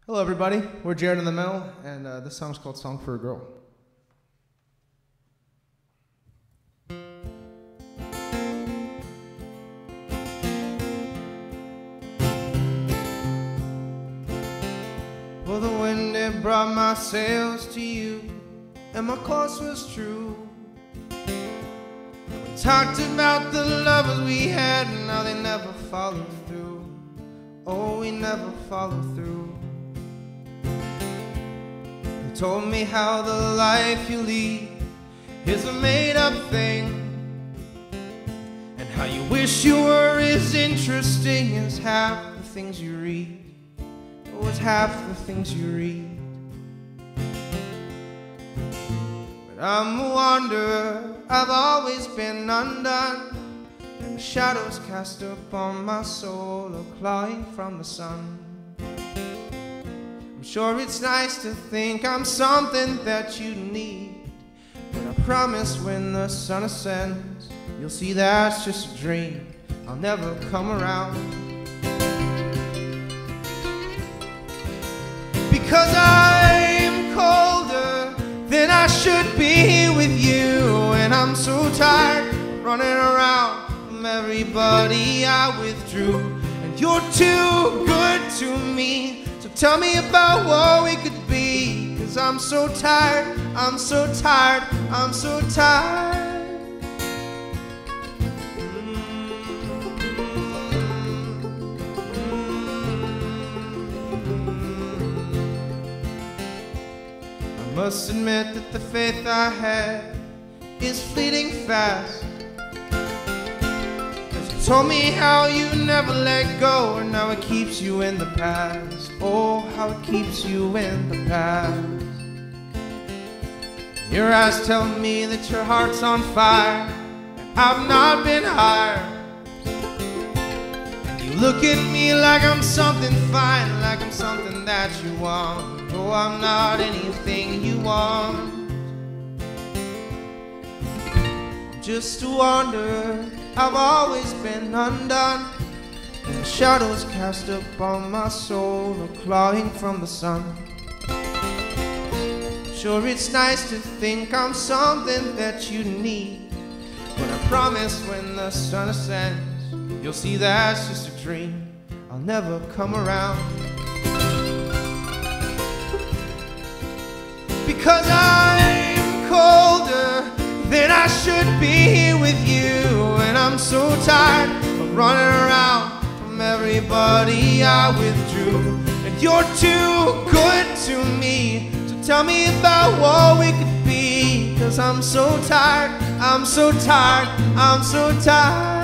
Hello everybody, we're Jared in the Mill, and this song's called Song for a Girl. Well, the wind it brought my sails to you, and my course was true. We talked about the lovers we had, and now they never followed through. Oh, we never followed through. You told me how the life you lead is a made-up thing, and how you wish you were as interesting as half the things you read. Oh, it's half the things you read. But I'm a wanderer, I've always been undone, and the shadows cast upon my soul are clawing from the sun. I'm sure it's nice to think I'm something that you need, but I promise when the sun ascends, you'll see that's just a dream. I'll never come around. Because I'm colder than I should be with you, and I'm so tired of running around from everybody I withdrew. And you're too good to me, so tell me about what we could be. 'Cause I'm so tired, I'm so tired, I'm so tired. I must admit that the faith I had is fleeting fast. 'Cause you told me how you never let go, and now it keeps you in the past. Oh, how it keeps you in the past. Your eyes tell me that your heart's on fire, and I've not been higher. And you look at me like I'm something fine, like I'm something that you want. Oh, I'm not anything you want. I'm just a wanderer, I've always been undone, and the shadows cast upon my soul are clawing from the sun. Sure, it's nice to think I'm something that you need, but I promise when the sun ascends, you'll see that's just a dream. I'll never come around. Because I'm colder than I should be with you, and I'm so tired of running around from everybody I withdrew. And you're too good to me, so tell me about what we could be. 'Cause I'm so tired, I'm so tired, I'm so tired.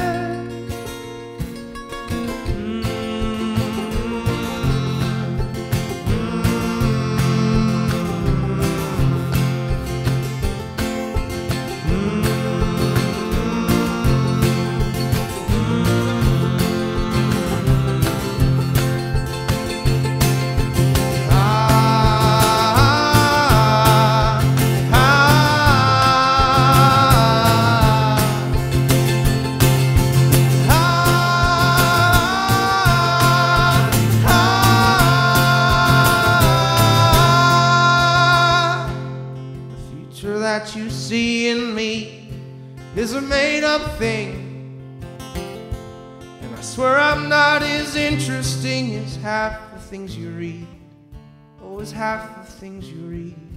That you see in me is a made-up thing, and I swear I'm not as interesting as half the things you read. Oh, as half the things you read.